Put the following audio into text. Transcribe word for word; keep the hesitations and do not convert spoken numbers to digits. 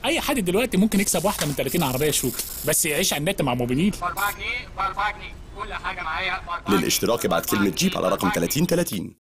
اي حد دلوقتي ممكن يكسب واحده من ثلاثين عربيه شوكه، بس يعيش على النت مع موبينيل. ب أربعة جنيه ب أربعة جنيه كل حاجه معايا ب أربعة جنيه. للاشتراك ابعت كلمة جيب على رقم ثلاثين ثلاثين.